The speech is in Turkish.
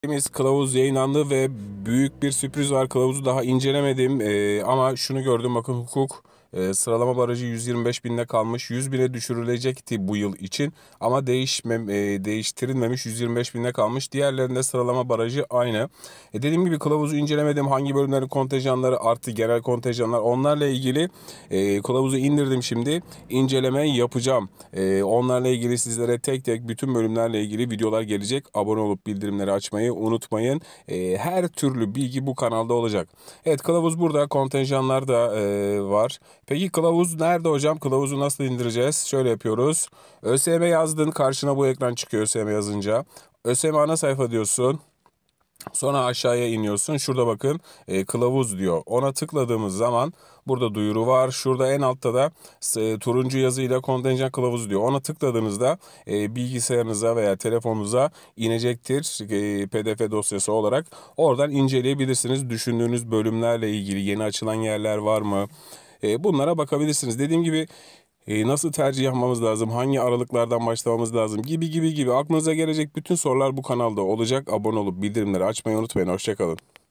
Kılavuz yayınlandı ve büyük bir sürpriz var. Kılavuzu daha incelemedim ama şunu gördüm, bakın hukuk sıralama barajı 125 binde kalmış. 100 bine düşürülecekti bu yıl için ama değiştirilmemiş, 125 binde kalmış. Diğerlerinde sıralama barajı aynı. Dediğim gibi kılavuzu incelemedim. Hangi bölümlerin kontenjanları arttı, genel kontenjanlar, onlarla ilgili kılavuzu indirdim şimdi. İnceleme yapacağım. Onlarla ilgili sizlere tek tek bütün bölümlerle ilgili videolar gelecek. Abone olup bildirimleri açmayı unutmayın. Her türlü bilgi bu kanalda olacak. Evet, kılavuz burada. Kontenjanlar da var. Peki kılavuz nerede hocam? Kılavuzu nasıl indireceğiz? Şöyle yapıyoruz. ÖSYM yazdın. Karşına bu ekran çıkıyor ÖSYM yazınca. ÖSYM ana sayfa diyorsun. Sonra aşağıya iniyorsun. Şurada bakın kılavuz diyor. Ona tıkladığımız zaman burada duyuru var. Şurada en altta da turuncu yazıyla kontenjan kılavuzu diyor. Ona tıkladığınızda bilgisayarınıza veya telefonunuza inecektir PDF dosyası olarak. Oradan inceleyebilirsiniz. Düşündüğünüz bölümlerle ilgili yeni açılan yerler var mı? Bunlara bakabilirsiniz. Dediğim gibi nasıl tercih yapmamız lazım, hangi aralıklardan başlamamız lazım gibi aklınıza gelecek bütün sorular bu kanalda olacak. Abone olup bildirimleri açmayı unutmayın. Hoşça kalın.